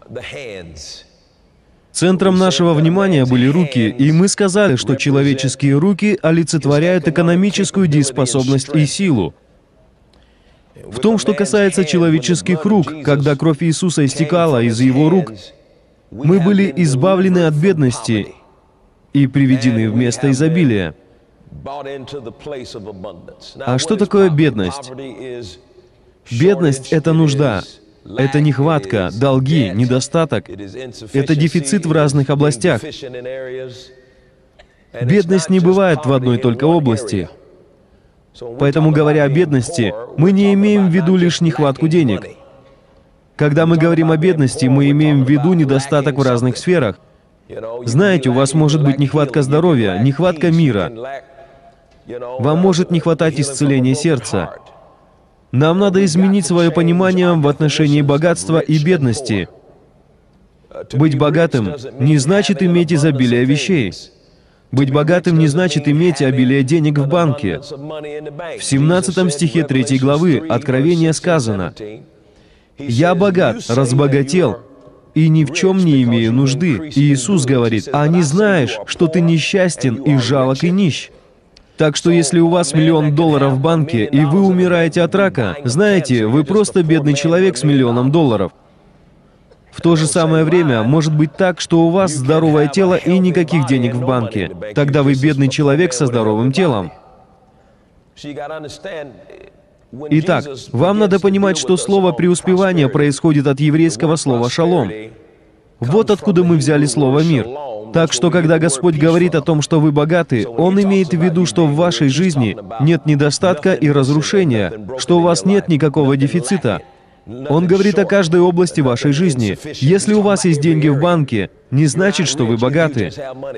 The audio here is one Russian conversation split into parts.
Центром нашего внимания были руки, и мы сказали, что человеческие руки олицетворяют экономическую дееспособность и силу. В том, что касается человеческих рук, когда кровь Иисуса истекала из Его рук, мы были избавлены от бедности и приведены в место изобилия. А что такое бедность? Бедность — это нужда, это нехватка, долги, недостаток, это дефицит в разных областях. Бедность не бывает в одной только области. Поэтому, говоря о бедности, мы не имеем в виду лишь нехватку денег. Когда мы говорим о бедности, мы имеем в виду недостаток в разных сферах. Знаете, у вас может быть нехватка здоровья, нехватка мира. Вам может не хватать исцеления сердца. Нам надо изменить свое понимание в отношении богатства и бедности. Быть богатым не значит иметь изобилие вещей. Быть богатым не значит иметь обилие денег в банке. В 17 стихе 3 главы Откровения сказано: «Я богат, разбогател, и ни в чем не имею нужды». И Иисус говорит: «А не знаешь, что ты несчастен и жалок и нищ?» Так что если у вас $1 000 000 в банке, и вы умираете от рака, знаете, вы просто бедный человек с $1 000 000. В то же самое время может быть так, что у вас здоровое тело и никаких денег в банке. Тогда вы бедный человек со здоровым телом. Итак, вам надо понимать, что слово «преуспевание» происходит от еврейского слова «шалом». Вот откуда мы взяли слово «мир». Так что, когда Господь говорит о том, что вы богаты, Он имеет в виду, что в вашей жизни нет недостатка и разрушения, что у вас нет никакого дефицита. Он говорит о каждой области вашей жизни. Если у вас есть деньги в банке, не значит, что вы богаты.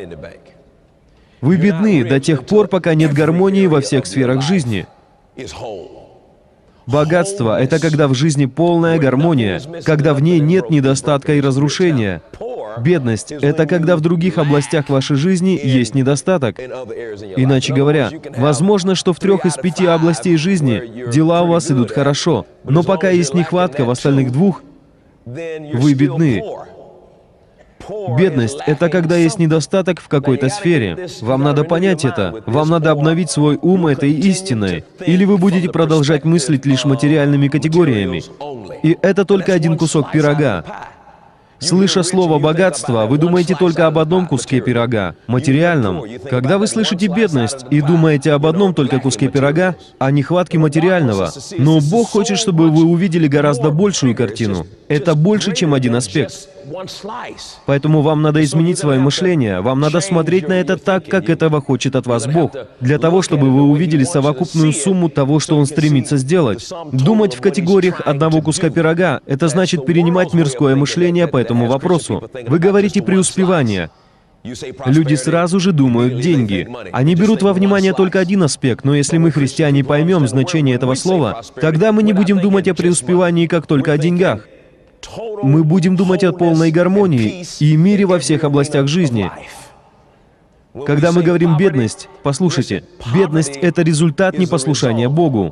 Вы бедны до тех пор, пока нет гармонии во всех сферах жизни. Богатство — это когда в жизни полная гармония, когда в ней нет недостатка и разрушения. Бедность — это когда в других областях вашей жизни есть недостаток. Иначе говоря, возможно, что в 3 из 5 областей жизни дела у вас идут хорошо, но пока есть нехватка в остальных 2, вы бедны. Бедность — это когда есть недостаток в какой-то сфере. Вам надо понять это. Вам надо обновить свой ум этой истиной. Или вы будете продолжать мыслить лишь материальными категориями. И это только один кусок пирога. Слыша слово «богатство», вы думаете только об одном куске пирога — материальном. Когда вы слышите «бедность» и думаете об одном только куске пирога, о нехватке материального. Но Бог хочет, чтобы вы увидели гораздо большую картину. Это больше, чем один аспект. Поэтому вам надо изменить свое мышление, вам надо смотреть на это так, как этого хочет от вас Бог, для того, чтобы вы увидели совокупную сумму того, что Он стремится сделать. Думать в категориях одного куска пирога — это значит перенимать мирское мышление по этому вопросу. Вы говорите «преуспевание». Люди сразу же думают «деньги». Они берут во внимание только один аспект, но если мы, христиане, поймем значение этого слова, тогда мы не будем думать о преуспевании как только о деньгах. Мы будем думать о полной гармонии и мире во всех областях жизни. Когда мы говорим «бедность», послушайте, бедность — это результат непослушания Богу.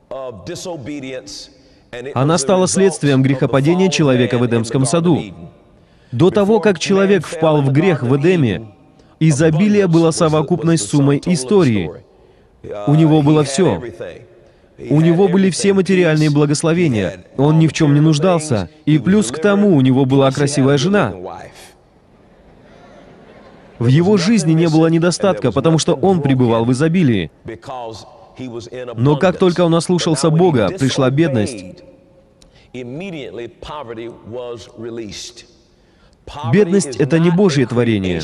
Она стала следствием грехопадения человека в Эдемском саду. До того, как человек впал в грех в Эдеме, изобилие было совокупной суммой истории. У него было все. У него были все материальные благословения. Он ни в чем не нуждался. И плюс к тому, у него была красивая жена. В его жизни не было недостатка, потому что он пребывал в изобилии. Но как только он ослушался Бога, пришла бедность. Бедность — это не Божье творение.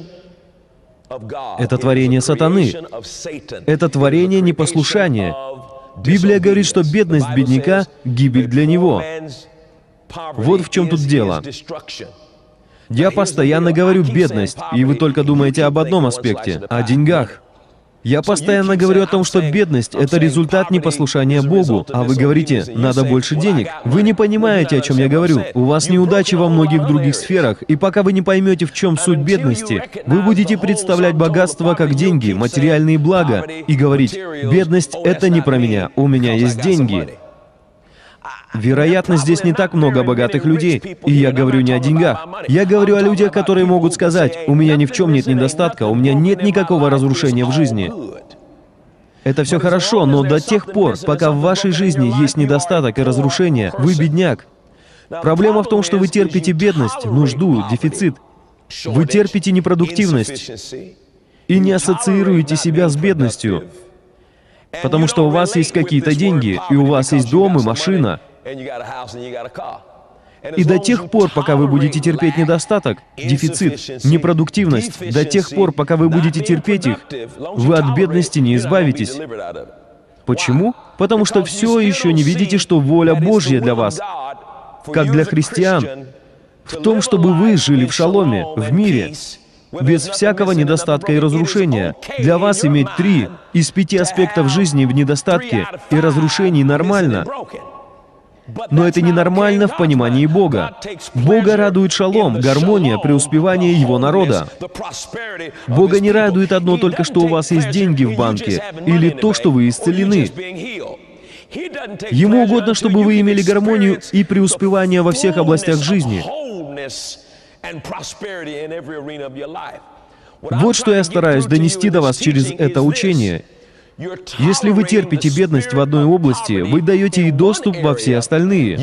Это творение сатаны. Это творение непослушания. Библия говорит, что бедность бедняка — гибель для него. Вот в чем тут дело. Я постоянно говорю «бедность», и вы только думаете об одном аспекте — о деньгах. Я постоянно говорю о том, что бедность — это результат непослушания Богу, а вы говорите «надо больше денег». Вы не понимаете, о чем я говорю. У вас неудачи во многих других сферах, и пока вы не поймете, в чем суть бедности, вы будете представлять богатство как деньги, материальные блага, и говорить «бедность — это не про меня, у меня есть деньги». Вероятно, здесь не так много богатых людей, и я говорю не о деньгах. Я говорю о людях, которые могут сказать: «У меня ни в чем нет недостатка, у меня нет никакого разрушения в жизни». Это все хорошо, но до тех пор, пока в вашей жизни есть недостаток и разрушение, вы бедняк. Проблема в том, что вы терпите бедность, нужду, дефицит. Вы терпите непродуктивность и не ассоциируете себя с бедностью, потому что у вас есть какие-то деньги, и у вас есть дом и машина. И до тех пор, пока вы будете терпеть недостаток, дефицит, непродуктивность, до тех пор, пока вы будете терпеть их, вы от бедности не избавитесь. Почему? Потому что все еще не видите, что воля Божья для вас, как для христиан, в том, чтобы вы жили в шаломе, в мире, без всякого недостатка и разрушения. Для вас иметь 3 из 5 аспектов жизни в недостатке и разрушении нормально. Но это ненормально в понимании Бога. Бога радует шалом, гармония, преуспевание Его народа. Бога не радует одно только, что у вас есть деньги в банке, или то, что вы исцелены. Ему угодно, чтобы вы имели гармонию и преуспевание во всех областях жизни. Вот что я стараюсь донести до вас через это учение. Если вы терпите бедность в одной области, вы даете ей доступ во все остальные.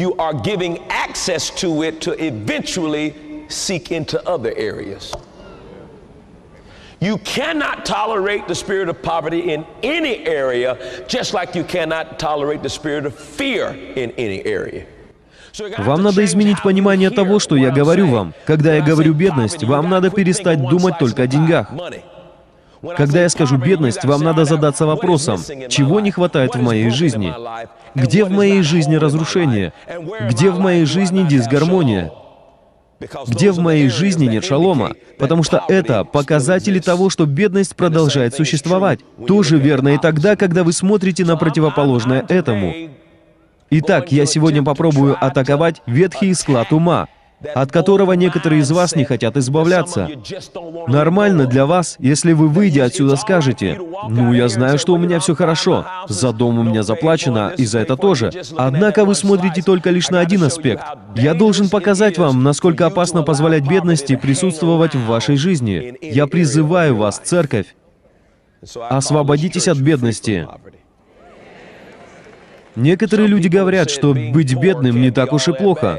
You cannot tolerate the spirit of poverty in any area, just like you cannot tolerate the spirit of fear in any area. Вам надо изменить понимание того, что я говорю вам. Когда я говорю «бедность», вам надо перестать думать только о деньгах. Когда я скажу «бедность», вам надо задаться вопросом, чего не хватает в моей жизни? Где в моей жизни разрушение? Где в моей жизни дисгармония? Где в моей жизни нет шалома? Потому что это показатели того, что бедность продолжает существовать. Тоже верно и тогда, когда вы смотрите на противоположное этому. Итак, я сегодня попробую атаковать ветхий склад ума, от которого некоторые из вас не хотят избавляться. Нормально для вас, если вы, выйдя отсюда, скажете: «Ну, я знаю, что у меня все хорошо, за дом у меня заплачено, и за это тоже». Однако вы смотрите только лишь на один аспект. Я должен показать вам, насколько опасно позволять бедности присутствовать в вашей жизни. Я призываю вас, церковь, освободитесь от бедности. Некоторые люди говорят, что быть бедным не так уж и плохо.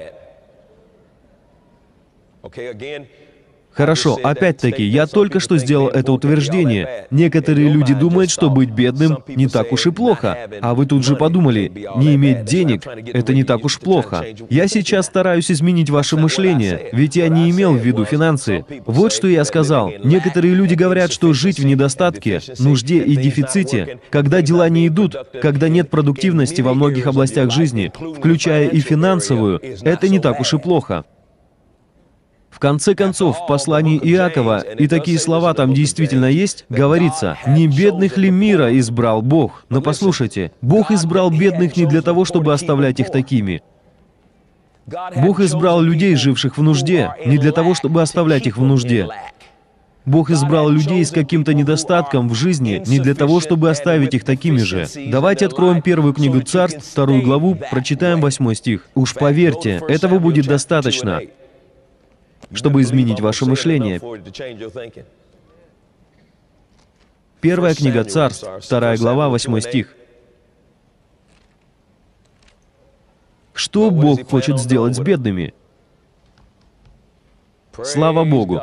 Хорошо, опять-таки, я только что сделал это утверждение. Некоторые люди думают, что быть бедным не так уж и плохо. А вы тут же подумали, не иметь денег — это не так уж плохо. Я сейчас стараюсь изменить ваше мышление, ведь я не имел в виду финансы. Вот что я сказал. Некоторые люди говорят, что жить в недостатке, нужде и дефиците, когда дела не идут, когда нет продуктивности во многих областях жизни, включая и финансовую, это не так уж и плохо. В конце концов, в послании Иакова, и такие слова там действительно есть, говорится: «Не бедных ли мира избрал Бог?» Но послушайте, Бог избрал бедных не для того, чтобы оставлять их такими. Бог избрал людей, живших в нужде, не для того, чтобы оставлять их в нужде. Бог избрал людей с каким-то недостатком в жизни не для того, чтобы оставить их такими же. Давайте откроем первую книгу Царств, 2 главу, прочитаем 8 стих. «Уж поверьте, этого будет достаточно, чтобы изменить ваше мышление». Первая книга Царств, 2 глава, 8 стих. Что Бог хочет сделать с бедными? Слава Богу!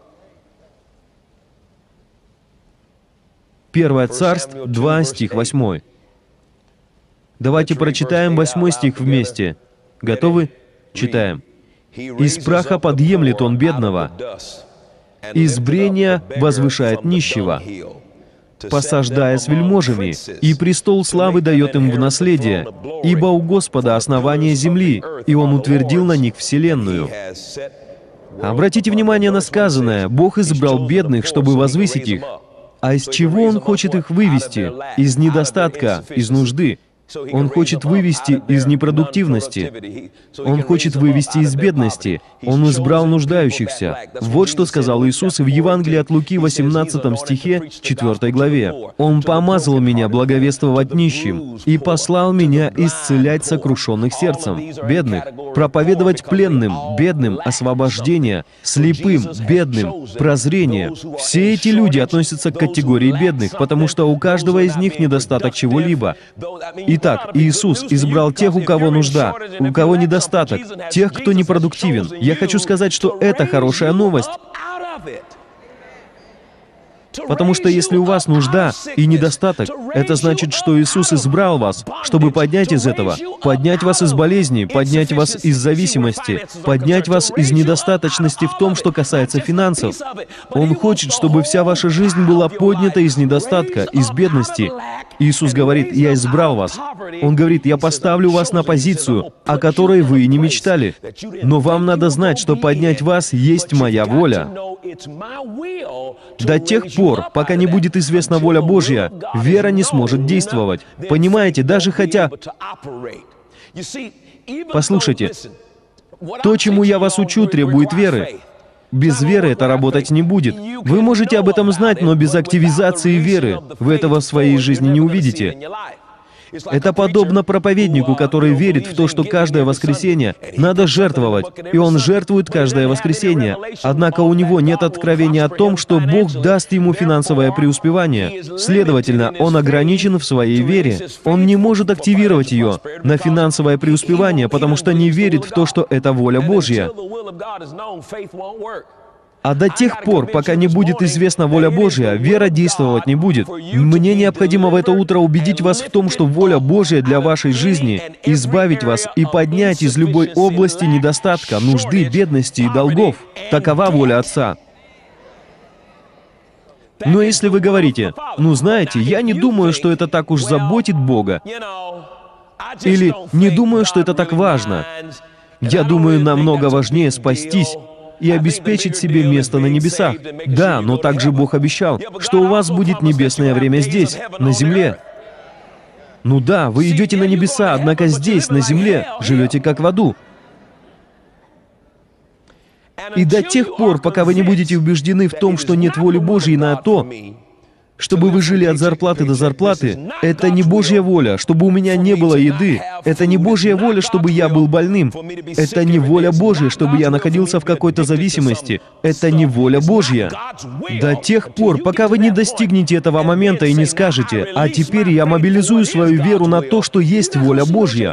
1 Царств, 2, стих 8. Давайте прочитаем 8 стих вместе. Готовы? Читаем. «Из праха подъемлет он бедного, из брения возвышает нищего, посаждая с вельможами, и престол славы дает им в наследие, ибо у Господа основание земли, и Он утвердил на них вселенную». Обратите внимание на сказанное. Бог избрал бедных, чтобы возвысить их. А из чего Он хочет их вывести? Из недостатка, из нужды. Он хочет вывести из непродуктивности. Он хочет вывести из бедности. Он избрал нуждающихся. Вот что сказал Иисус в Евангелии от Луки, 18 стихе, 4 главе. «Он помазал меня благовествовать нищим и послал меня исцелять сокрушенных сердцем, бедных, проповедовать пленным, бедным, освобождение, слепым, бедным, прозрение». Все эти люди относятся к категории бедных, потому что у каждого из них недостаток чего-либо. Итак, Иисус избрал тех, у кого нужда, у кого недостаток, тех, кто непродуктивен. Я хочу сказать, что это хорошая новость. Потому что если у вас нужда и недостаток, это значит, что Иисус избрал вас, чтобы поднять из этого, поднять вас из болезни, поднять вас из зависимости, поднять вас из недостаточности в том, что касается финансов. Он хочет, чтобы вся ваша жизнь была поднята из недостатка, из бедности. Иисус говорит: «Я избрал вас». Он говорит: «Я поставлю вас на позицию, о которой вы и не мечтали. Но вам надо знать, что поднять вас есть моя воля». До тех пор, пока не будет известна воля Божья, вера не сможет действовать. Понимаете, даже хотя... Послушайте, то, чему я вас учу, требует веры. Без веры это работать не будет. Вы можете об этом знать, но без активизации веры вы этого в своей жизни не увидите. Это подобно проповеднику, который верит в то, что каждое воскресенье надо жертвовать, и он жертвует каждое воскресенье. Однако у него нет откровения о том, что Бог даст ему финансовое преуспевание. Следовательно, он ограничен в своей вере. Он не может активировать ее на финансовое преуспевание, потому что не верит в то, что это воля Божья. А до тех пор, пока не будет известна воля Божья, вера действовать не будет. Мне необходимо в это утро убедить вас в том, что воля Божья для вашей жизни — избавить вас и поднять из любой области недостатка, нужды, бедности и долгов. Такова воля Отца. Но если вы говорите: «Ну, знаете, я не думаю, что это так уж заботит Бога», или «не думаю, что это так важно», «я думаю, намного важнее спастись и обеспечить себе место на небесах». Да, но также Бог обещал, что у вас будет небесное время здесь, на земле. Ну да, вы идете на небеса, однако здесь, на земле, живете как в аду. И до тех пор, пока вы не будете убеждены в том, что нет воли Божьей на то, чтобы вы жили от зарплаты до зарплаты, это не Божья воля, чтобы у меня не было еды. Это не Божья воля, чтобы я был больным. Это не воля Божья, чтобы я находился в какой-то зависимости. Это не воля Божья. До тех пор, пока вы не достигнете этого момента и не скажете: «А теперь я мобилизую свою веру на то, что есть воля Божья».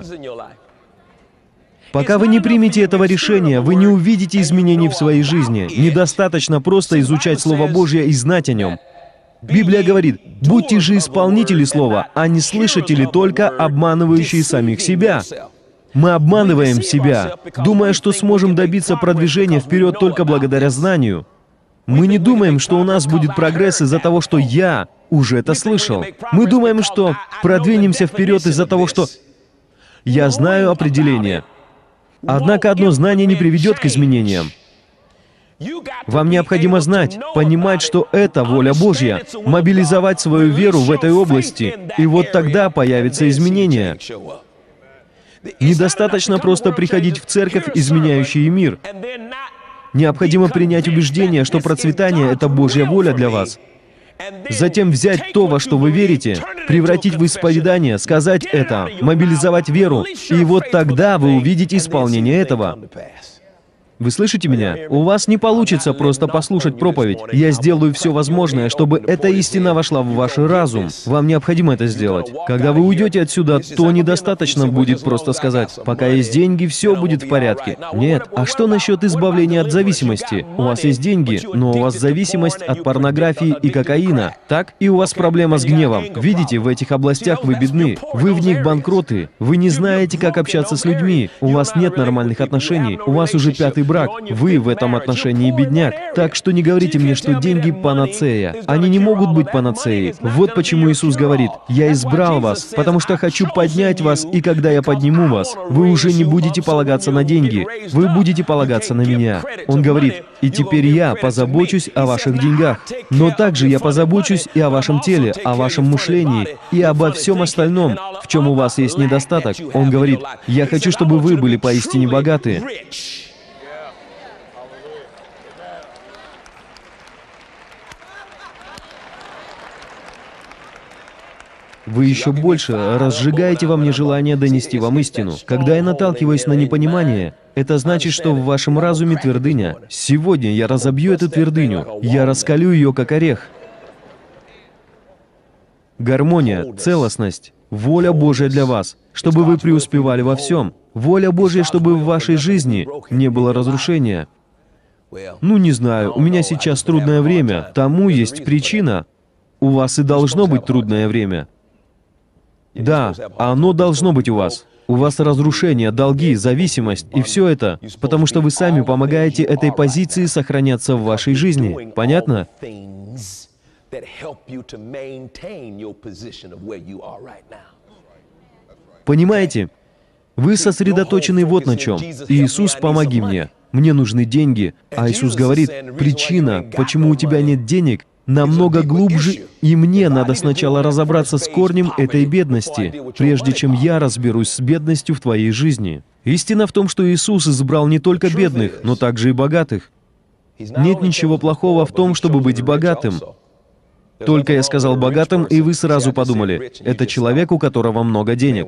Пока вы не примете этого решения, вы не увидите изменений в своей жизни. Недостаточно просто изучать Слово Божье и знать о нем. Библия говорит: «Будьте же исполнители слова, а не слышатели только, обманывающие самих себя». Мы обманываем себя, думая, что сможем добиться продвижения вперед только благодаря знанию. Мы не думаем, что у нас будет прогресс из-за того, что я уже это слышал. Мы думаем, что продвинемся вперед из-за того, что я знаю определение. Однако одно знание не приведет к изменениям. Вам необходимо знать, понимать, что это воля Божья, мобилизовать свою веру в этой области, и вот тогда появятся изменения. Недостаточно просто приходить в церковь, изменяющую мир. Необходимо принять убеждение, что процветание — это Божья воля для вас. Затем взять то, во что вы верите, превратить в исповедание, сказать это, мобилизовать веру, и вот тогда вы увидите исполнение этого. Вы слышите меня? У вас не получится просто послушать проповедь. Я сделаю все возможное, чтобы эта истина вошла в ваш разум. Вам необходимо это сделать. Когда вы уйдете отсюда, то недостаточно будет просто сказать: «Пока есть деньги, все будет в порядке». Нет. А что насчет избавления от зависимости? У вас есть деньги, но у вас зависимость от порнографии и кокаина. Так? И у вас проблема с гневом. Видите, в этих областях вы бедны. Вы в них банкроты. Вы не знаете, как общаться с людьми. У вас нет нормальных отношений. У вас уже 5-й хороший брак. Вы в этом отношении бедняк. Так что не говорите мне, что деньги панацея. Они не могут быть панацеей. Вот почему Иисус говорит: «Я избрал вас, потому что хочу поднять вас, и когда я подниму вас, вы уже не будете полагаться на деньги. Вы будете полагаться на меня». Он говорит: «И теперь я позабочусь о ваших деньгах, но также я позабочусь и о вашем теле, о вашем мышлении и обо всем остальном, в чем у вас есть недостаток». Он говорит: «Я хочу, чтобы вы были поистине богаты». Вы еще больше разжигаете во мне желание донести вам истину. Когда я наталкиваюсь на непонимание, это значит, что в вашем разуме твердыня. Сегодня я разобью эту твердыню, я раскалю ее, как орех. Гармония, целостность, воля Божия для вас, чтобы вы преуспевали во всем. Воля Божья, чтобы в вашей жизни не было разрушения. Ну, не знаю, у меня сейчас трудное время, тому есть причина. У вас и должно быть трудное время. Да, оно должно быть у вас. У вас разрушение, долги, зависимость и все это, потому что вы сами помогаете этой позиции сохраняться в вашей жизни. Понятно? Понимаете? Вы сосредоточены вот на чем. Иисус, помоги мне. Мне нужны деньги. А Иисус говорит: причина, почему у тебя нет денег, намного глубже, и мне надо сначала разобраться с корнем этой бедности, прежде чем я разберусь с бедностью в твоей жизни. Истина в том, что Иисус избрал не только бедных, но также и богатых. Нет ничего плохого в том, чтобы быть богатым. Только я сказал богатым, и вы сразу подумали: это человек, у которого много денег.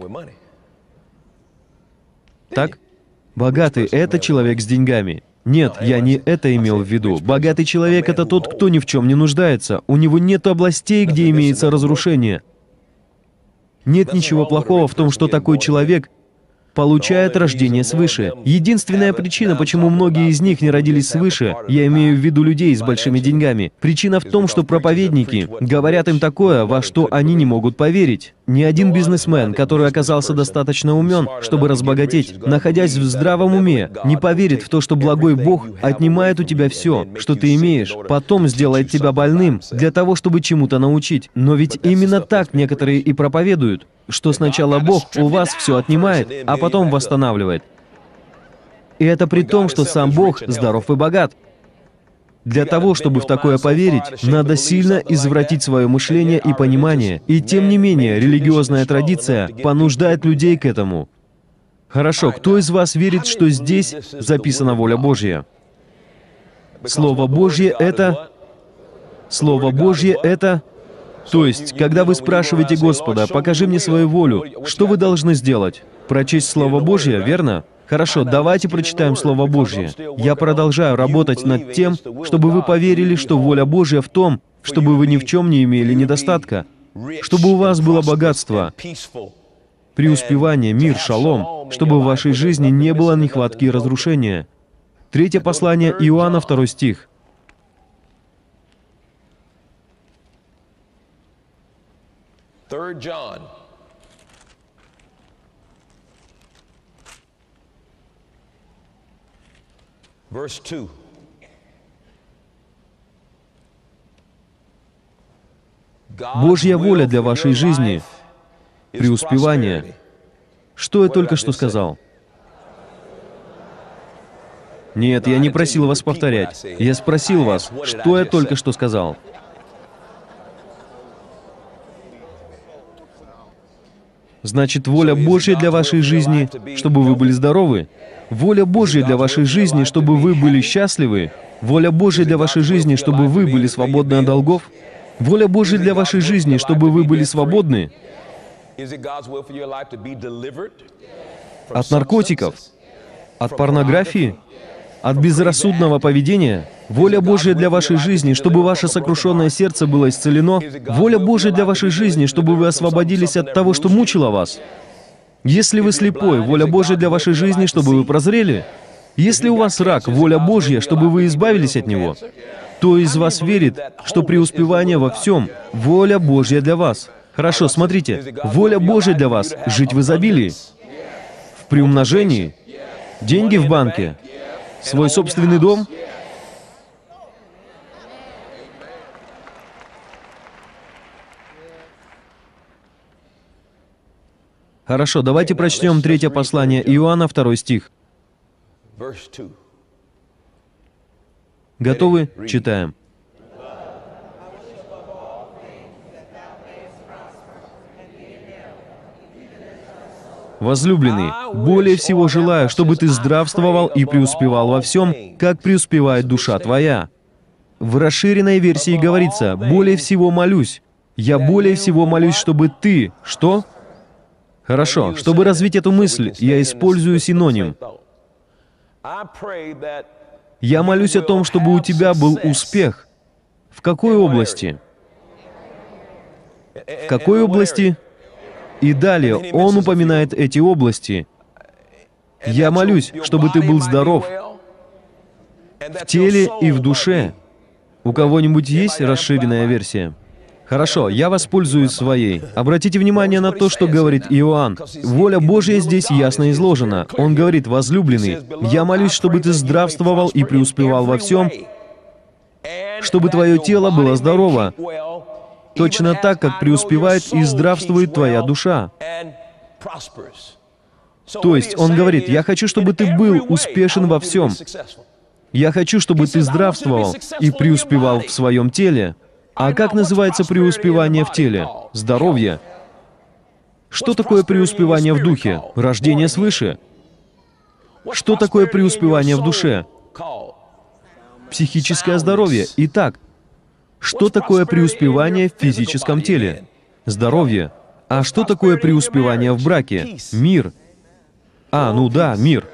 Так? Богатый — это человек с деньгами. Нет, я не это имел в виду. Богатый человек — это тот, кто ни в чем не нуждается. У него нет областей, где имеется разрушение. Нет ничего плохого в том, что такой человек получает рождение свыше. Единственная причина, почему многие из них не родились свыше, я имею в виду людей с большими деньгами, причина в том, что проповедники говорят им такое, во что они не могут поверить. Ни один бизнесмен, который оказался достаточно умен, чтобы разбогатеть, находясь в здравом уме, не поверит в то, что благой Бог отнимает у тебя все, что ты имеешь, потом сделает тебя больным для того, чтобы чему-то научить. Но ведь именно так некоторые и проповедуют, что сначала Бог у вас все отнимает, а потом восстанавливает. И это при том, что сам Бог здоров и богат. Для того, чтобы в такое поверить, надо сильно извратить свое мышление и понимание. И тем не менее, религиозная традиция понуждает людей к этому. Хорошо, кто из вас верит, что здесь записана воля Божья? Слово Божье — это... Слово Божье — это... То есть, когда вы спрашиваете Господа: «Покажи мне свою волю», что вы должны сделать? Прочесть Слово Божье, верно? Хорошо, давайте прочитаем Слово Божье. Я продолжаю работать над тем, чтобы вы поверили, что воля Божья в том, чтобы вы ни в чем не имели недостатка, чтобы у вас было богатство, преуспевание, мир, шалом, чтобы в вашей жизни не было нехватки и разрушения. 3 послание Иоанна, 2 стих. John. Verse 2. Божья воля для вашей жизни — преуспевание. Что я только что сказал? Нет, я не просил вас повторять. Я спросил вас, что я только что сказал. Значит, воля Божья для вашей жизни, чтобы вы были здоровы. Воля Божья для вашей жизни, чтобы вы были счастливы. Воля Божья для вашей жизни, чтобы вы были свободны от долгов. Воля Божья для вашей жизни, чтобы вы были свободны от наркотиков, от порнографии, от безрассудного поведения. Воля Божья для вашей жизни, чтобы ваше сокрушенное сердце было исцелено. Воля Божья для вашей жизни, чтобы вы освободились от того, что мучило вас. Если вы слепой, воля Божья для вашей жизни, чтобы вы прозрели. Если у вас рак, воля Божья, чтобы вы избавились от него. Кто из вас верит, что преуспевание во всем — воля Божья для вас? Хорошо, смотрите. Воля Божья для вас — жить в изобилии, в приумножении, деньги в банке, Свой собственный дом? Хорошо, давайте прочтем 3 послание Иоанна, 2 стих. Verse 2. Готовы? Читаем. Возлюбленный, более всего желаю, чтобы ты здравствовал и преуспевал во всем, как преуспевает душа твоя. В расширенной версии говорится, более всего молюсь. Я более всего молюсь, чтобы ты... Что? Хорошо, чтобы развить эту мысль, я использую синоним. Я молюсь о том, чтобы у тебя был успех. В какой области? В какой области? И далее он упоминает эти области. Я молюсь, чтобы ты был здоров в теле и в душе. У кого-нибудь есть расширенная версия? Хорошо, я воспользуюсь своей. Обратите внимание на то, что говорит Иоанн. Воля Божья здесь ясно изложена. Он говорит, возлюбленный, я молюсь, чтобы ты здравствовал и преуспевал во всем, чтобы твое тело было здорово, точно так, как преуспевает и здравствует твоя душа. То есть он говорит, я хочу, чтобы ты был успешен во всем. Я хочу, чтобы ты здравствовал и преуспевал в своем теле. А как называется преуспевание в теле? Здоровье. Что такое преуспевание в духе? Рождение свыше. Что такое преуспевание в душе? Психическое здоровье. Итак, что такое преуспевание в физическом теле? Здоровье. А что такое преуспевание в браке? Мир. Ну да, мир.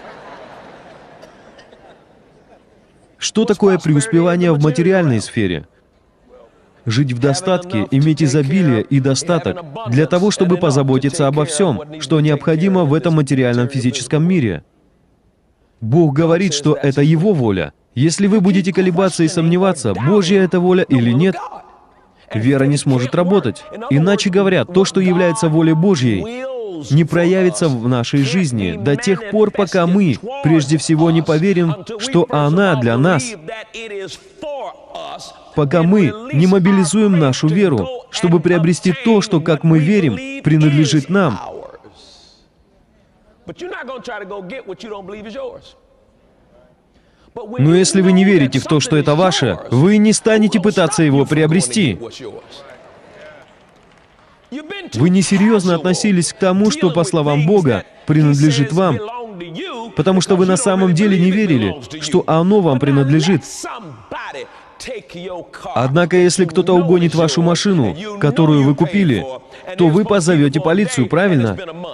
Что такое преуспевание в материальной сфере? Жить в достатке, иметь изобилие и достаток для того, чтобы позаботиться обо всем, что необходимо в этом материальном физическом мире. Бог говорит, что это Его воля. Если вы будете колебаться и сомневаться, Божья это воля или нет, вера не сможет работать. Иначе говоря, то, что является волей Божьей, не проявится в нашей жизни до тех пор, пока мы, прежде всего, не поверим, что она для нас, пока мы не мобилизуем нашу веру, чтобы приобрести то, что, как мы верим, принадлежит нам. Но если вы не верите в то, что это ваше, вы не станете пытаться его приобрести. Вы несерьезно относились к тому, что, по словам Бога, принадлежит вам, потому что вы на самом деле не верили, что оно вам принадлежит. Однако, если кто-то угонит вашу машину, которую вы купили, то вы позовете полицию, правильно?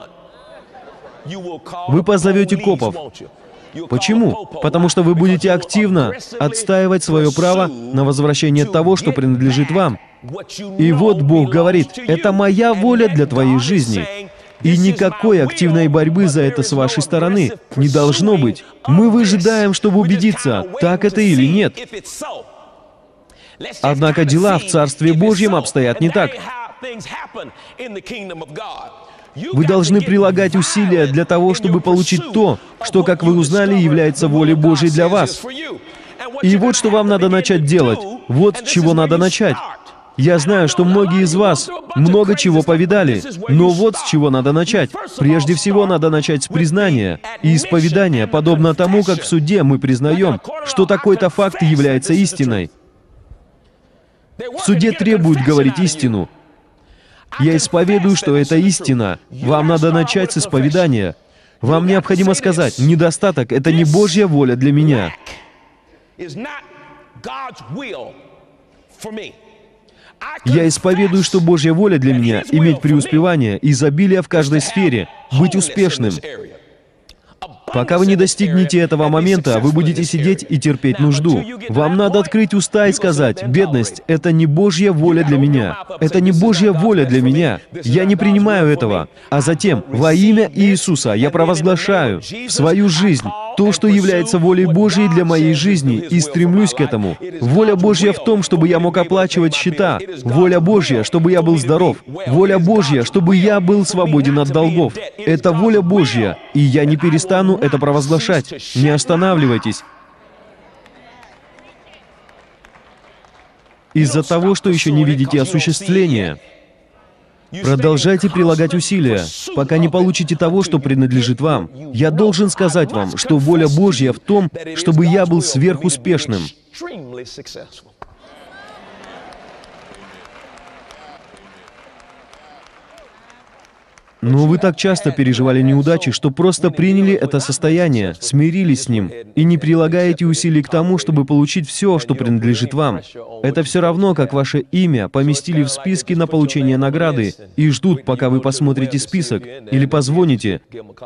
Вы позовете копов. Почему? Потому что вы будете активно отстаивать свое право на возвращение того, что принадлежит вам. И вот Бог говорит, это моя воля для твоей жизни. И никакой активной борьбы за это с вашей стороны не должно быть. Мы выжидаем, чтобы убедиться, так это или нет. Однако дела в Царстве Божьем обстоят не так. Вы должны прилагать усилия для того, чтобы получить то, что, как вы узнали, является волей Божьей для вас. И вот что вам надо начать делать. Вот с чего надо начать. Я знаю, что многие из вас много чего повидали, но вот с чего надо начать. Прежде всего, надо начать с признания и исповедания, подобно тому, как в суде мы признаем, что такой-то факт является истиной. В суде требуют говорить истину. Я исповедую, что это истина. Вам надо начать с исповедания. Вам необходимо сказать, недостаток — это не Божья воля для меня. Я исповедую, что Божья воля для меня — иметь преуспевание, изобилие в каждой сфере, быть успешным. Пока вы не достигнете этого момента, вы будете сидеть и терпеть нужду. Вам надо открыть уста и сказать, бедность — это не Божья воля для меня. Это не Божья воля для меня. Я не принимаю этого. А затем, во имя Иисуса, я провозглашаю в свою жизнь то, что является волей Божьей для моей жизни, и стремлюсь к этому. Воля Божья в том, чтобы я мог оплачивать счета. Воля Божья, чтобы я был здоров. Воля Божья, чтобы я был свободен от долгов. Это воля Божья, и я не перестану это провозглашать. Не останавливайтесь. Из-за того, что еще не видите осуществления. Продолжайте прилагать усилия, пока не получите того, что принадлежит вам. Я должен сказать вам, что воля Божья в том, чтобы я был сверхуспешным. Но вы так часто переживали неудачи, что просто приняли это состояние, смирились с ним, и не прилагаете усилий к тому, чтобы получить все, что принадлежит вам. Это все равно, как ваше имя поместили в списке на получение награды и ждут, пока вы посмотрите список или позвоните.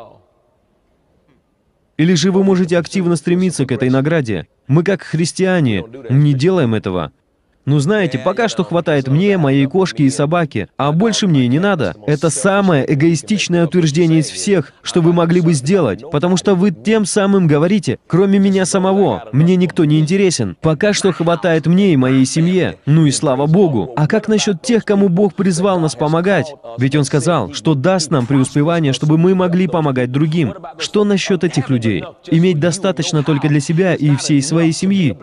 Или же вы можете активно стремиться к этой награде. Мы, как христиане, не делаем этого. Ну знаете, пока что хватает мне, моей кошки и собаки, а больше мне и не надо. Это самое эгоистичное утверждение из всех, что вы могли бы сделать, потому что вы тем самым говорите, кроме меня самого, мне никто не интересен. Пока что хватает мне и моей семье. Ну и слава Богу. А как насчет тех, кому Бог призвал нас помогать? Ведь Он сказал, что даст нам преуспевание, чтобы мы могли помогать другим. Что насчет этих людей? Иметь достаточно только для себя и всей своей семьи.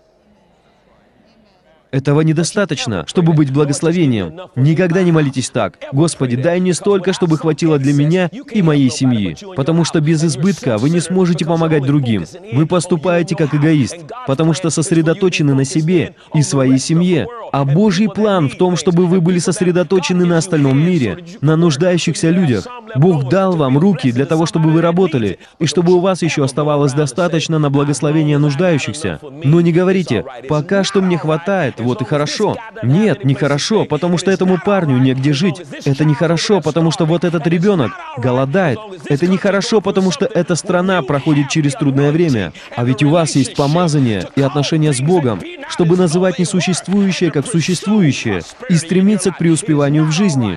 Этого недостаточно, чтобы быть благословением. Никогда не молитесь так. «Господи, дай мне столько, чтобы хватило для меня и моей семьи». Потому что без избытка вы не сможете помогать другим. Вы поступаете как эгоист, потому что сосредоточены на себе и своей семье. А Божий план в том, чтобы вы были сосредоточены на остальном мире, на нуждающихся людях. Бог дал вам руки для того, чтобы вы работали, и чтобы у вас еще оставалось достаточно на благословение нуждающихся. Но не говорите: «Пока что мне хватает, вот и хорошо». Нет, нехорошо, потому что этому парню негде жить. Это нехорошо, потому что вот этот ребенок голодает. Это нехорошо, потому что эта страна проходит через трудное время. А ведь у вас есть помазание и отношения с Богом, чтобы называть несуществующее как существующее и стремиться к преуспеванию в жизни.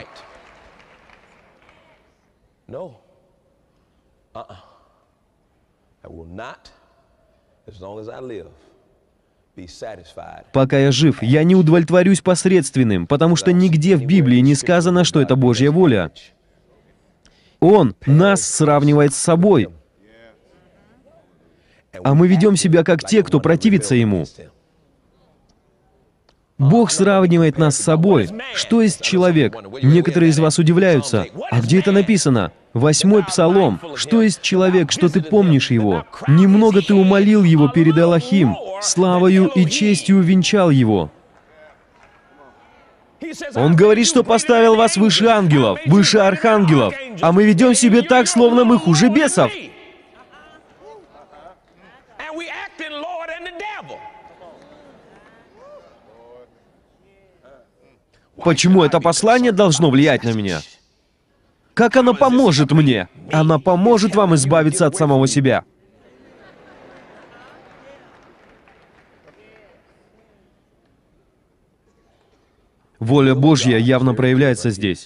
Пока я жив, я не удовлетворюсь посредственным, потому что нигде в Библии не сказано, что это Божья воля. Он нас сравнивает с собой, а мы ведем себя как те, кто противится Ему. Бог сравнивает нас с собой. Что есть человек? Некоторые из вас удивляются. А где это написано? 8-й Псалом. Что есть человек, что ты помнишь его? Немного ты умолил его перед Элохим, славою и честью венчал его. Он говорит, что поставил вас выше ангелов, выше архангелов, а мы ведем себя так, словно мы хуже бесов. Почему это послание должно влиять на меня? Как оно поможет мне? Оно поможет вам избавиться от самого себя. Воля Божья явно проявляется здесь.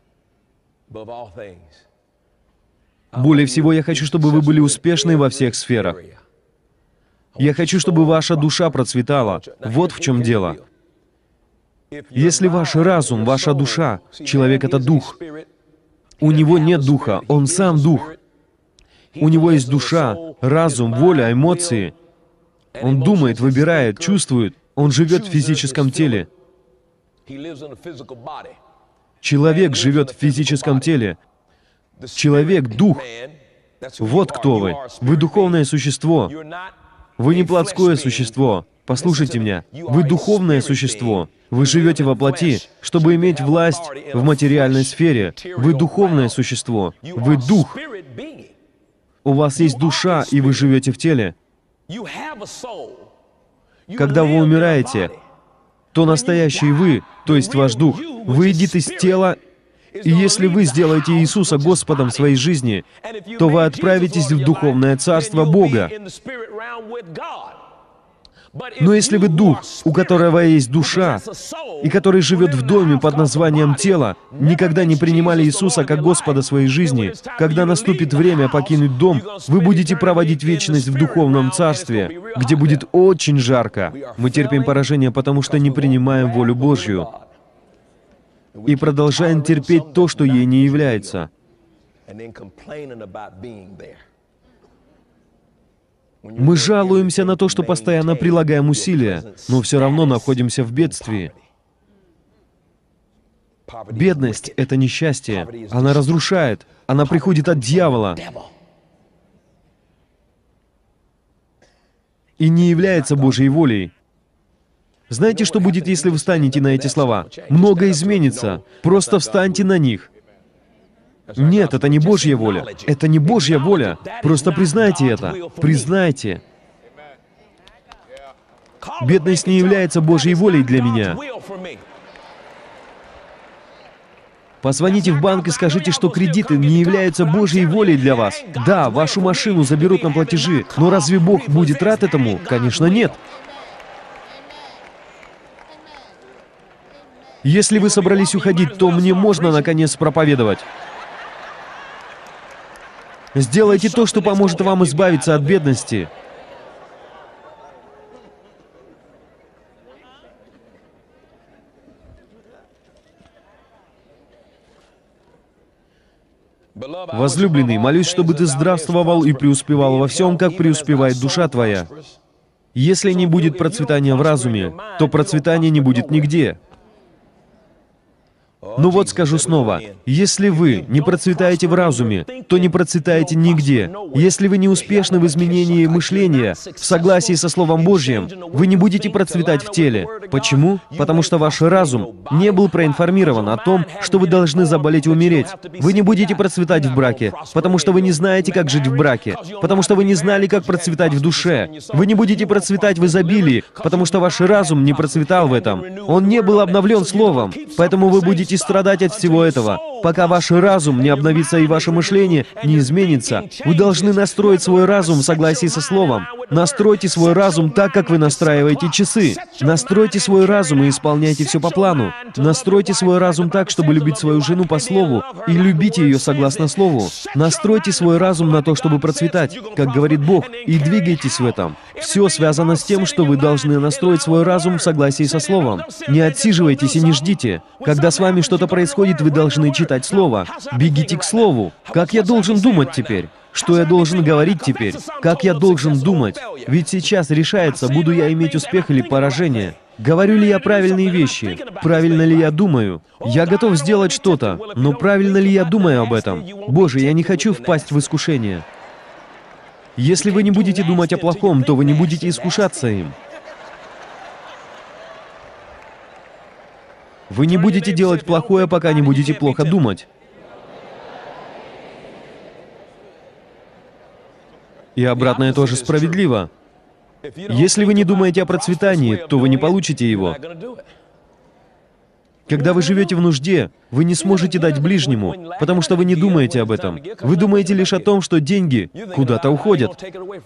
Более всего, я хочу, чтобы вы были успешны во всех сферах. Я хочу, чтобы ваша душа процветала. Вот в чем дело. Если ваш разум, ваша душа, человек — это дух. У него нет духа, он сам дух. У него есть душа, разум, воля, эмоции. Он думает, выбирает, чувствует. Он живет в физическом теле. Человек живет в физическом теле. Человек — дух. Вот кто вы. Вы духовное существо. Вы не плотское существо. Послушайте меня. Вы духовное существо. Вы живете во плоти, чтобы иметь власть в материальной сфере. Вы духовное существо. Вы дух. У вас есть душа, и вы живете в теле. Когда вы умираете, то настоящий вы, то есть ваш дух, выйдет из тела, и если вы сделаете Иисуса Господом своей жизни, то вы отправитесь в духовное царство Бога. Но если вы дух, у которого есть душа, и который живет в доме под названием тело, никогда не принимали Иисуса как Господа своей жизни, когда наступит время покинуть дом, вы будете проводить вечность в духовном царстве, где будет очень жарко. Мы терпим поражение, потому что не принимаем волю Божью и продолжаем терпеть то, что ей не является. Мы жалуемся на то, что постоянно прилагаем усилия, но все равно находимся в бедствии. Бедность — это несчастье. Она разрушает. Она приходит от дьявола. И не является Божьей волей. Знаете, что будет, если вы встанете на эти слова? Многое изменится. Просто встаньте на них. Нет, это не Божья воля. Это не Божья воля. Просто признайте это. Признайте. Бедность не является Божьей волей для меня. Позвоните в банк и скажите, что кредиты не являются Божьей волей для вас. Да, вашу машину заберут на платежи, но разве Бог будет рад этому? Конечно, нет. Если вы собрались уходить, то мне можно, наконец, проповедовать. Сделайте то, что поможет вам избавиться от бедности. Возлюбленный, молюсь, чтобы ты здравствовал и преуспевал во всем, как преуспевает душа твоя. Если не будет процветания в разуме, то процветания не будет нигде. Ну вот скажу снова, если вы не процветаете в разуме, то не процветаете нигде. Если вы не успешны в изменении мышления, в согласии со Словом Божьим, вы не будете процветать в теле. Почему? Потому что ваш разум не был проинформирован о том, что вы должны заболеть и умереть. Вы не будете процветать в браке, потому что вы не знаете, как жить в браке, потому что вы не знали, как процветать в душе. Вы не будете процветать в изобилии, потому что ваш разум не процветал в этом. Он не был обновлен Словом, поэтому вы будете страдать от всего этого. Пока ваш разум не обновится и ваше мышление не изменится, вы должны настроить свой разум в согласии со Словом. Настройте свой разум так, как вы настраиваете часы. Настройте свой разум и исполняйте все по плану. Настройте свой разум так, чтобы любить свою жену по Слову и любите ее согласно Слову. Настройте свой разум на то, чтобы процветать, как говорит Бог, и двигайтесь в этом. Все связано с тем, что вы должны настроить свой разум в согласии со Словом. Не отсиживайтесь и не ждите. Когда с вами что-то происходит, вы должны читать Слово. Бегите к Слову. Как я должен думать теперь? Что я должен говорить теперь? Как я должен думать? Ведь сейчас решается, буду я иметь успех или поражение. Говорю ли я правильные вещи? Правильно ли я думаю? Я готов сделать что-то, но правильно ли я думаю об этом? Боже, я не хочу впасть в искушение. Если вы не будете думать о плохом, то вы не будете искушаться им. Вы не будете делать плохое, пока не будете плохо думать. И обратное тоже справедливо. Если вы не думаете о процветании, то вы не получите его. Когда вы живете в нужде, вы не сможете дать ближнему, потому что вы не думаете об этом. Вы думаете лишь о том, что деньги куда-то уходят.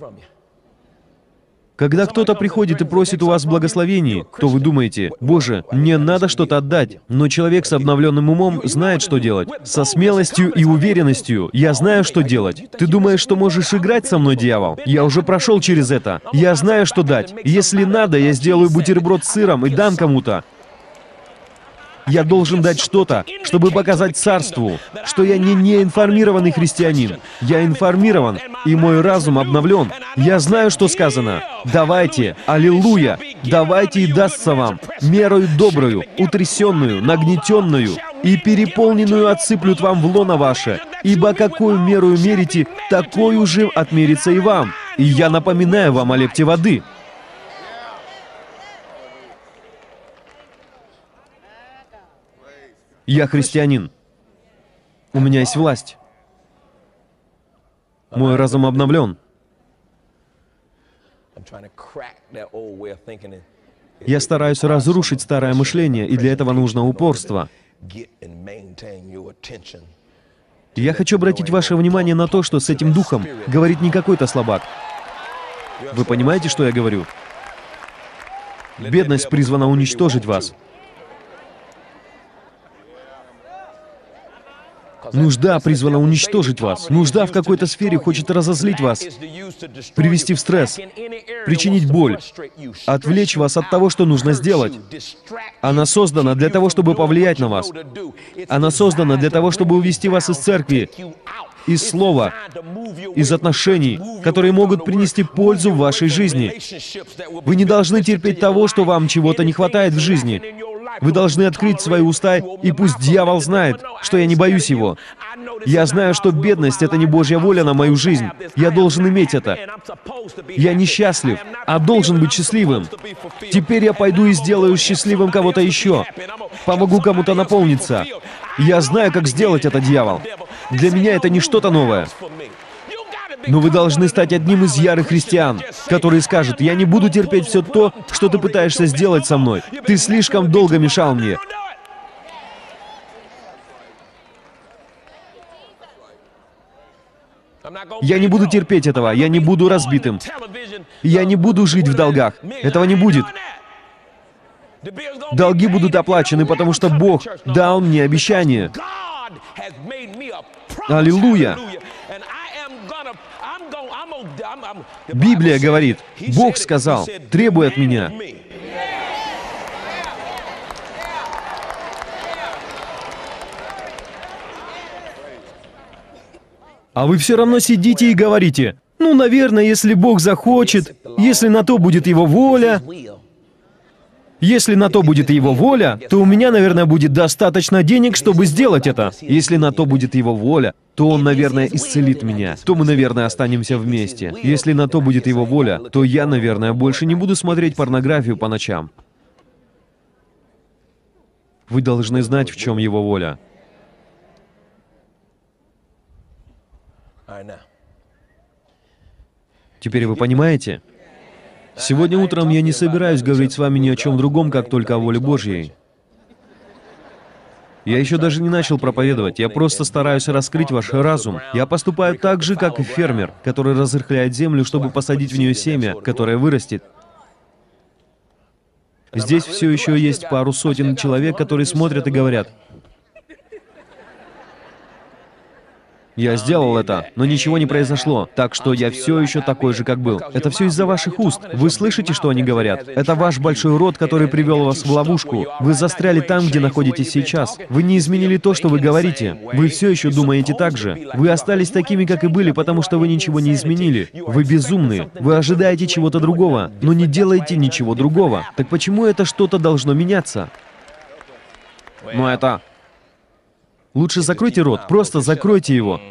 Когда кто-то приходит и просит у вас благословений, то вы думаете: «Боже, мне надо что-то отдать». Но человек с обновленным умом знает, что делать. Со смелостью и уверенностью: «Я знаю, что делать». Ты думаешь, что можешь играть со мной, дьявол? Я уже прошел через это. Я знаю, что дать. Если надо, я сделаю бутерброд с сыром и дам кому-то. Я должен дать что-то, чтобы показать царству, что я не неинформированный христианин. Я информирован, и мой разум обновлен. Я знаю, что сказано. Давайте, аллилуйя, давайте и дастся вам. Мерою добрую, утрясенную, нагнетенную и переполненную отсыплют вам в лоно ваше. Ибо какую меру мерите, такую же отмерится и вам. И я напоминаю вам о лепте воды. Я христианин. У меня есть власть. Мой разум обновлен. Я стараюсь разрушить старое мышление, и для этого нужно упорство. Я хочу обратить ваше внимание на то, что с этим духом говорит не какой-то слабак. Вы понимаете, что я говорю? Бедность призвана уничтожить вас. Нужда призвана уничтожить вас. Нужда в какой-то сфере хочет разозлить вас, привести в стресс, причинить боль, отвлечь вас от того, что нужно сделать. Она создана для того, чтобы повлиять на вас. Она создана для того, чтобы увести вас из церкви, из слова, из отношений, которые могут принести пользу в вашей жизни. Вы не должны терпеть того, что вам чего-то не хватает в жизни. Вы должны открыть свои уста, и пусть дьявол знает, что я не боюсь его. Я знаю, что бедность — это не Божья воля на мою жизнь. Я должен иметь это. Я несчастлив, а должен быть счастливым. Теперь я пойду и сделаю счастливым кого-то еще. Помогу кому-то наполниться. Я знаю, как сделать это, дьявол. Для меня это не что-то новое. Но вы должны стать одним из ярых христиан, которые скажут: «Я не буду терпеть все то, что ты пытаешься сделать со мной. Ты слишком долго мешал мне». Я не буду терпеть этого, я не буду разбитым. Я не буду жить в долгах. Этого не будет. Долги будут оплачены, потому что Бог дал мне обещание. Аллилуйя! Библия говорит, Бог сказал: «Требуй от меня». А вы все равно сидите и говорите: «Ну, наверное, если Бог захочет, если на то будет Его воля, если на то будет Его воля, то у меня, наверное, будет достаточно денег, чтобы сделать это. Если на то будет Его воля, то Он, наверное, исцелит меня, то мы, наверное, останемся вместе. Если на то будет Его воля, то я, наверное, больше не буду смотреть порнографию по ночам». Вы должны знать, в чем Его воля. Теперь вы понимаете? Сегодня утром я не собираюсь говорить с вами ни о чем другом, как только о воле Божьей. Я еще даже не начал проповедовать, я просто стараюсь раскрыть ваш разум. Я поступаю так же, как и фермер, который разрыхляет землю, чтобы посадить в нее семя, которое вырастет. Здесь все еще есть пару сотен человек, которые смотрят и говорят: «Я сделал это, но ничего не произошло, так что я все еще такой же, как был». Это все из-за ваших уст. Вы слышите, что они говорят? Это ваш большой рот, который привел вас в ловушку. Вы застряли там, где находитесь сейчас. Вы не изменили то, что вы говорите. Вы все еще думаете так же. Вы остались такими, как и были, потому что вы ничего не изменили. Вы безумны. Вы ожидаете чего-то другого, но не делаете ничего другого. Так почему это что-то должно меняться? Но это... Лучше закройте рот, просто закройте его.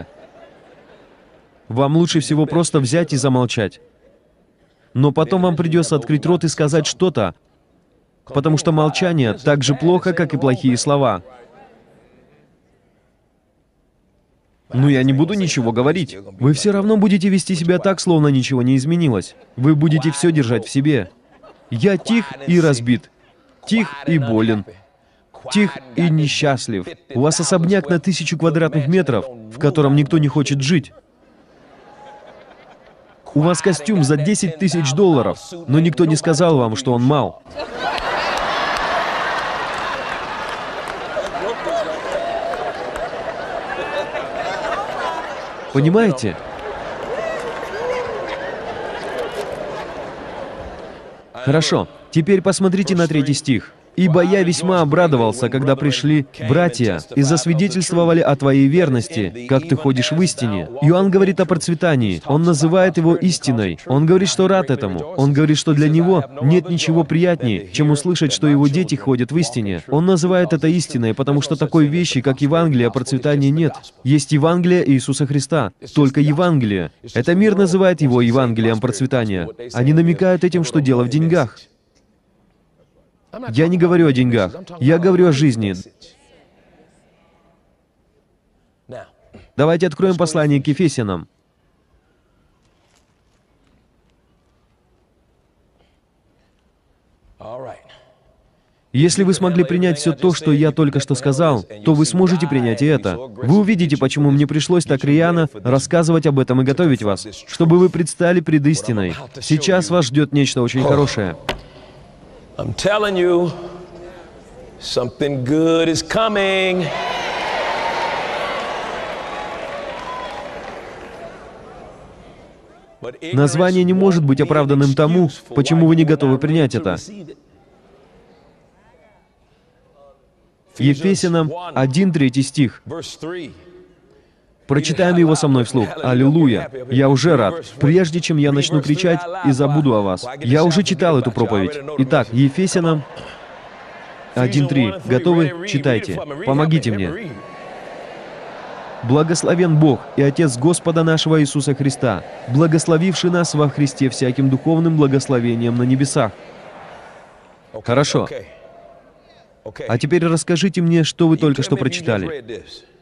Вам лучше всего просто взять и замолчать. Но потом вам придется открыть рот и сказать что-то, потому что молчание так же плохо, как и плохие слова. Но я не буду ничего говорить. Вы все равно будете вести себя так, словно ничего не изменилось. Вы будете все держать в себе. Я тих и разбит, тих и болен, тих и несчастлив. У вас особняк на 1000 квадратных метров, в котором никто не хочет жить. У вас костюм за 10 тысяч долларов, но никто не сказал вам, что он мал. Понимаете? Хорошо, теперь посмотрите на 3 стих. «Ибо я весьма обрадовался, когда пришли братья и засвидетельствовали о твоей верности, как ты ходишь в истине». Иоанн говорит о процветании. Он называет его истиной. Он говорит, что рад этому. Он говорит, что для него нет ничего приятнее, чем услышать, что его дети ходят в истине. Он называет это истиной, потому что такой вещи, как Евангелие о процветании, нет. Есть Евангелие Иисуса Христа. Только Евангелие. Это мир называет его Евангелием процветания. Они намекают этим, что дело в деньгах. Я не говорю о деньгах, я говорю о жизни. Давайте откроем послание к Ефесянам. Если вы смогли принять все то, что я только что сказал, то вы сможете принять и это. Вы увидите, почему мне пришлось так рьяно рассказывать об этом и готовить вас, чтобы вы предстали пред истиной. Сейчас вас ждет нечто очень хорошее. I'm telling you, something good is coming. Название не может быть оправданным тому, почему вы не готовы принять это. Ефесянам 1:3 стих. Прочитаем его со мной вслух. Аллилуйя! Я уже рад. Прежде чем я начну кричать и забуду о вас. Я уже читал эту проповедь. Итак, Ефесянам 1:3. Готовы? Читайте. Помогите мне. «Благословен Бог и Отец Господа нашего Иисуса Христа, благословивший нас во Христе всяким духовным благословением на небесах». Хорошо. А теперь расскажите мне, что вы только что прочитали.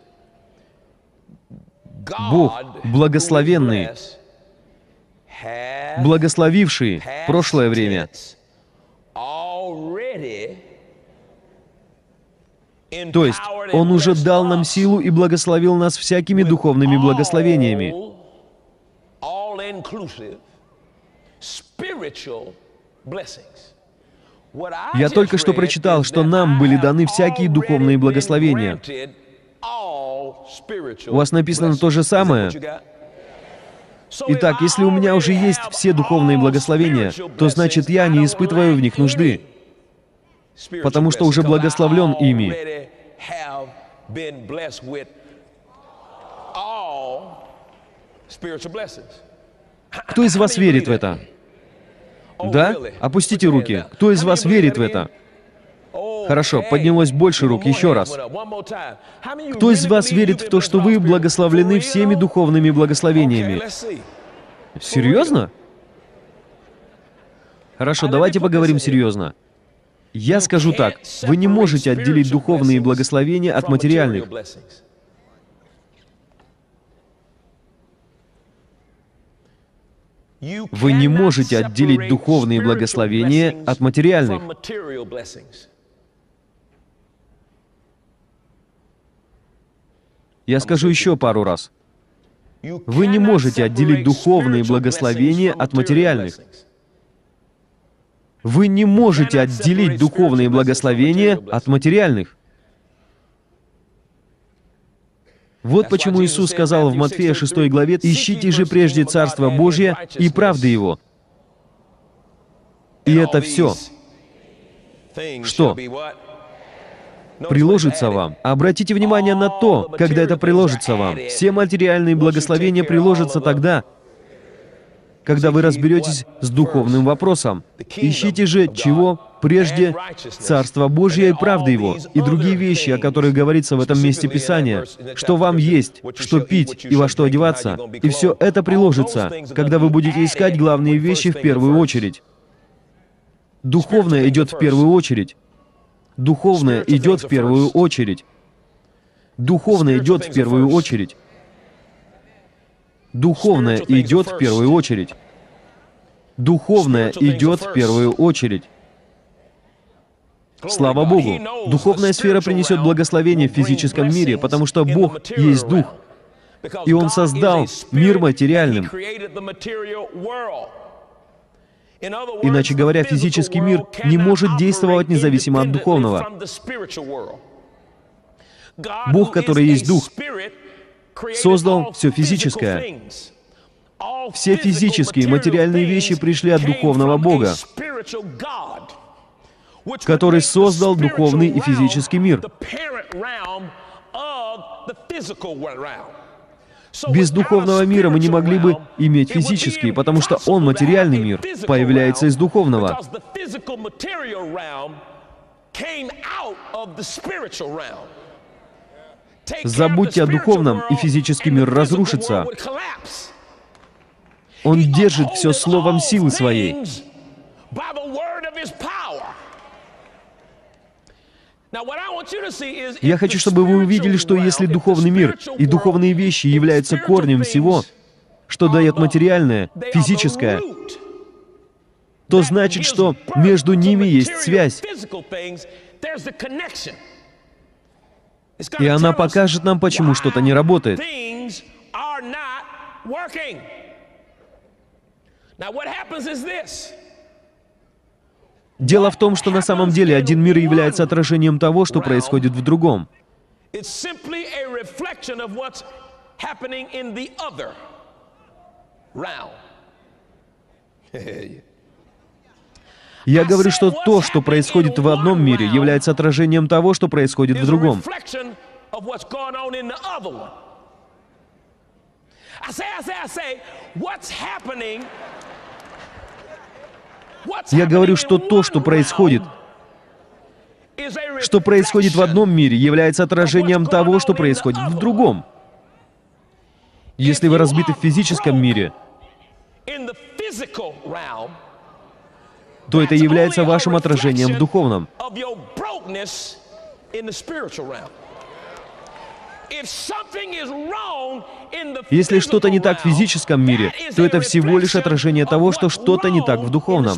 Бог, благословенный, благословивший, прошлое время. То есть, Он уже дал нам силу и благословил нас всякими духовными благословениями. Я только что прочитал, что нам были даны всякие духовные благословения. У вас написано то же самое? Итак, если у меня уже есть все духовные благословения, то значит я не испытываю в них нужды, потому что уже благословлен ими. Кто из вас верит в это? Да? Опустите руки. Кто из вас верит в это? Хорошо, поднялось больше рук. Еще раз. Кто из вас верит в то, что вы благословлены всеми духовными благословениями? Серьезно? Хорошо, давайте поговорим серьезно. Я скажу так. Вы не можете отделить духовные благословения от материальных. Вы не можете отделить духовные благословения от материальных. Я скажу еще пару раз. Вы не можете отделить духовные благословения от материальных. Вы не можете отделить духовные благословения от материальных. Вот почему Иисус сказал в Матфея 6 главе: «Ищите же прежде Царство Божье и правды Его». И это все. Что? Приложится вам. Обратите внимание на то, когда это приложится вам. Все материальные благословения приложатся тогда, когда вы разберетесь с духовным вопросом. Ищите же чего? Прежде Царство Божье и правды Его, и другие вещи, о которых говорится в этом месте Писания, что вам есть, что пить и во что одеваться, и все это приложится, когда вы будете искать главные вещи в первую очередь. Духовное идет в первую очередь. Духовное идет в первую очередь. Духовное идет в первую очередь. Духовное идет в первую очередь. Духовное идет в первую очередь. Слава Богу! Духовная сфера принесет благословение в физическом мире, потому что Бог есть Дух. И Он создал мир материальным. Иначе говоря, физический мир не может действовать независимо от духовного. Бог, который есть Дух, создал все физическое. Все физические, материальные вещи пришли от духовного Бога, который создал духовный и физический мир. Без духовного мира мы не могли бы иметь физический, потому что он, материальный мир, появляется из духовного. Забудьте о духовном, и физический мир разрушится. Он держит все словом силы своей. Я хочу, чтобы вы увидели, что если духовный мир и духовные вещи являются корнем всего, что дает материальное, физическое, то значит, что между ними есть связь. И она покажет нам, почему что-то не работает. Дело в том, что на самом деле один мир является отражением того, что происходит в другом. It's simply a reflection of what's happening in the other realm. Я говорю, что то, что происходит в одном мире, является отражением того, что происходит в другом. Я говорю, что то, что происходит в одном мире, является отражением того, что происходит в другом. Если вы разбиты в физическом мире, то это является вашим отражением в духовном. Если что-то не так в физическом мире, то это всего лишь отражение того, что что-то не так в духовном.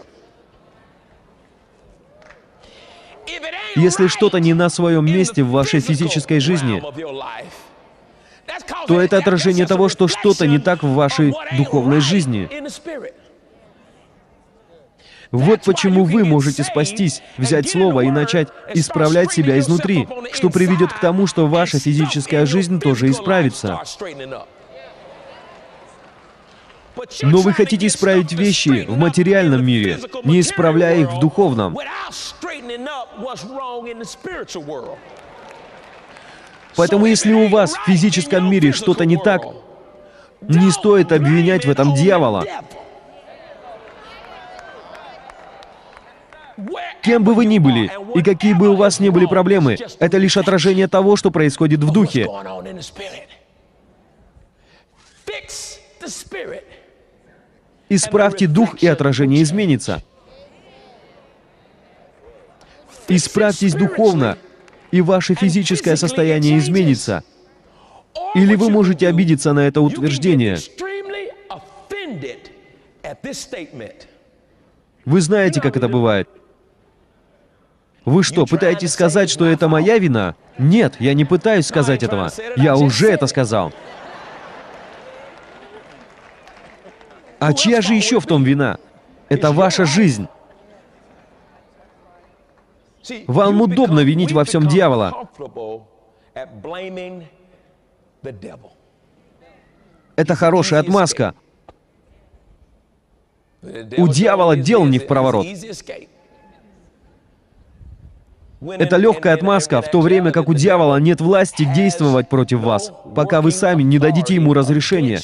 Если что-то не на своем месте в вашей физической жизни, то это отражение того, что что-то не так в вашей духовной жизни. Вот почему вы можете спастись, взять слово и начать исправлять себя изнутри, что приведет к тому, что ваша физическая жизнь тоже исправится. Но вы хотите исправить вещи в материальном мире, не исправляя их в духовном. Поэтому если у вас в физическом мире что-то не так, не стоит обвинять в этом дьявола. Кем бы вы ни были, и какие бы у вас ни были проблемы, это лишь отражение того, что происходит в духе. Исправьте дух, и отражение изменится. Исправьтесь духовно, и ваше физическое состояние изменится. Или вы можете обидеться на это утверждение. Вы знаете, как это бывает. Вы что, пытаетесь сказать, что это моя вина? Нет, я не пытаюсь сказать этого. Я уже это сказал. А чья же еще в том вина? Это ваша жизнь. Вам удобно винить во всем дьявола. Это хорошая отмазка. У дьявола дел не впроворот. Это легкая отмазка, в то время как у дьявола нет власти действовать против вас, пока вы сами не дадите ему разрешения.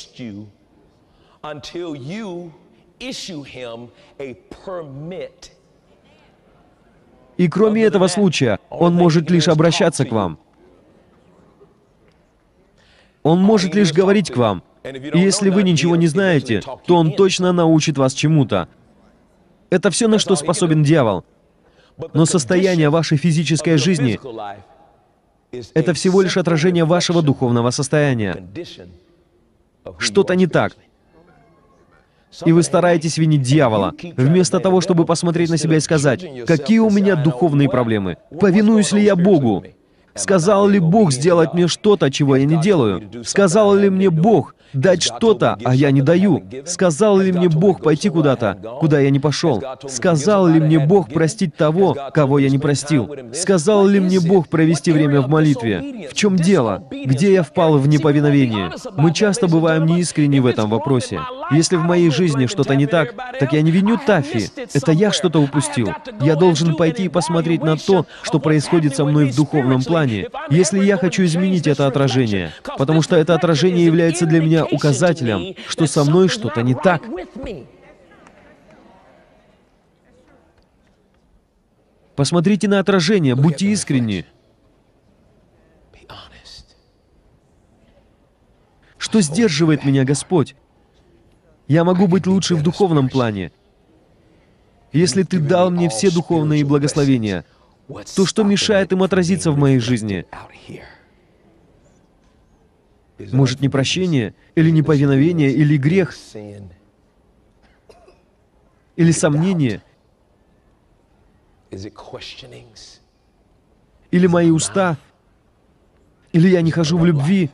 И кроме этого случая, он может лишь обращаться к вам. Он может лишь говорить к вам. И если вы ничего не знаете, то он точно научит вас чему-то. Это все, на что способен дьявол. Но состояние вашей физической жизни — это всего лишь отражение вашего духовного состояния. Что-то не так. И вы стараетесь винить дьявола, вместо того, чтобы посмотреть на себя и сказать, какие у меня духовные проблемы, повинуюсь ли я Богу, сказал ли Бог сделать мне что-то, чего я не делаю, сказал ли мне Бог дать что-то, а я не даю, сказал ли мне Бог пойти куда-то, куда я не пошел, сказал ли мне Бог простить того, кого я не простил, сказал ли мне Бог провести время в молитве. В чем дело? Где я впал в неповиновение? Мы часто бываем неискренни в этом вопросе. Если в моей жизни что-то не так, так я не виню Таффи. Это я что-то упустил. Я должен пойти и посмотреть на то, что происходит со мной в духовном плане, если я хочу изменить это отражение, потому что это отражение является для меня указателем, что со мной что-то не так. Посмотрите на отражение, будьте искренни. Что сдерживает меня Господь? Я могу быть лучше в духовном плане. Если Ты дал мне все духовные благословения, то что мешает им отразиться в моей жизни? Может, непрощение, или неповиновение, или грех, или сомнение, или мои уста, или я не хожу в любви.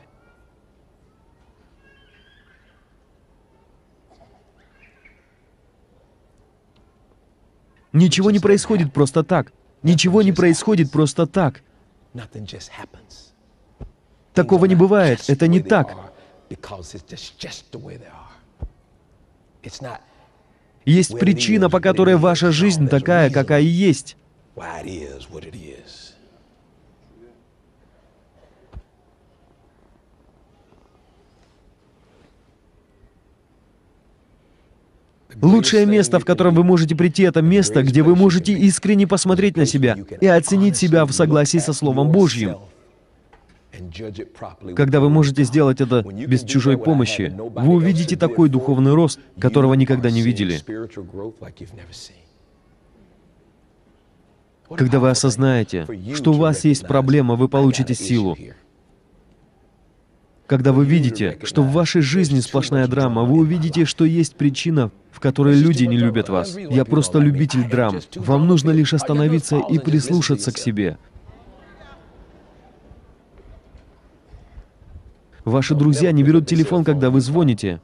Ничего не происходит просто так. Ничего не происходит просто так. Такого не бывает. Это не так. Есть причина, по которой ваша жизнь такая, какая есть. Лучшее место, в котором вы можете прийти, это место, где вы можете искренне посмотреть на себя и оценить себя в согласии со Словом Божьим. Когда вы можете сделать это без чужой помощи, вы увидите такой духовный рост, которого никогда не видели. Когда вы осознаете, что у вас есть проблема, вы получите силу. Когда вы видите, что в вашей жизни сплошная драма, вы увидите, что есть причина, в которой люди не любят вас. Я просто любитель драм. Вам нужно лишь остановиться и прислушаться к себе. Ваши друзья не берут телефон, когда вы звоните,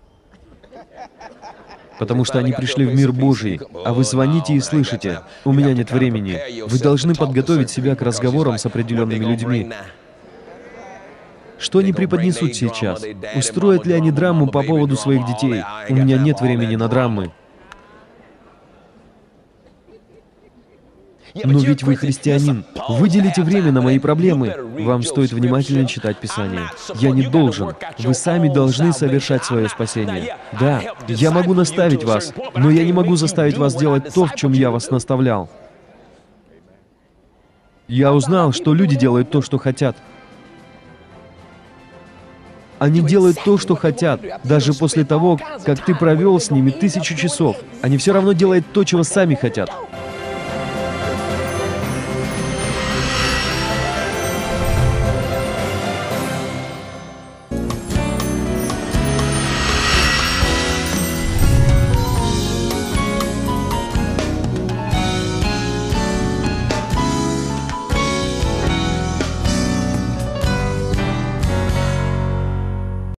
потому что они пришли в мир Божий, а вы звоните и слышите: «У меня нет времени». Вы должны подготовить себя к разговорам с определенными людьми. Что они преподнесут сейчас? Устроят ли они драму по поводу своих детей? У меня нет времени на драмы. Но ведь вы христианин. Выделите время на мои проблемы. Вам стоит внимательно читать Писание. Я не должен. Вы сами должны совершать свое спасение. Да, я могу наставить вас, но я не могу заставить вас делать то, в чем я вас наставлял. Я узнал, что люди делают то, что хотят. Они делают то, что хотят, даже после того, как ты провел с ними 1000 часов. Они все равно делают то, чего сами хотят.